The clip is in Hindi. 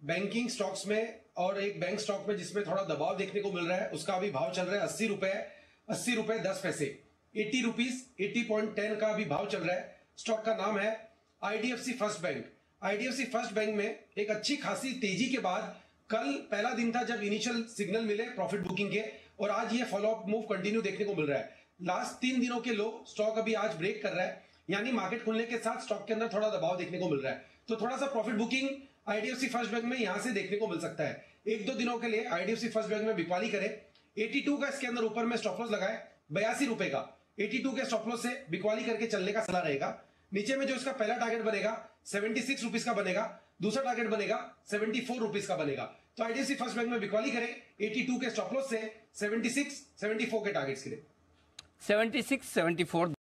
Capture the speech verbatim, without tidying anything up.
बैंकिंग स्टॉक्स में और एक बैंक स्टॉक में जिसमें थोड़ा दबाव देखने को मिल रहा है, उसका अभी भाव चल रहा है अस्सी रुपए अस्सी रुपए दस पैसे eighty rupees eighty point ten का अभी भाव चल रहा है। स्टॉक का नाम है IDFC first bank. IDFC first bank में एक अच्छी खासी तेजी के बाद कल पहला दिन था जब इनिशियल सिग्नल मिले प्रॉफिट बुकिंग के, और आज ये फॉलो अप मूव कंटिन्यू देखने को मिल रहा है। लास्ट तीन दिनों के लो स्टॉक अभी आज ब्रेक कर रहा है, यानी मार्केट खुलने के साथ स्टॉक के अंदर थोड़ा दबाव देखने को मिल रहा है। तो थोड़ा सा profit booking IDFC first bank में यहां से देखने को मिल सकता है। एक दो दिनों के लिए आईडीएफसी फर्स्ट बैंक में बिकवाली करे। बयासी का इसके अंदर ऊपर में स्टॉप लॉस लगाए बयासी रुपए का, बयासी के स्टॉप लॉस से बिकवाली करके चलने का सलाह रहेगा। नीचे में जो इसका पहला टारगेट बनेगा छिहत्तर रुपीस का बनेगा, दूसरा टारगेट बनेगा चौहत्तर रुपीस का बनेगा। तो आईडीएफसी फर्स्ट बैंक में बिकवाली करें बयासी के स्टॉप लॉस से छिहत्तर चौहत्तर के टारगेट्स के लिए छिहत्तर चौहत्तर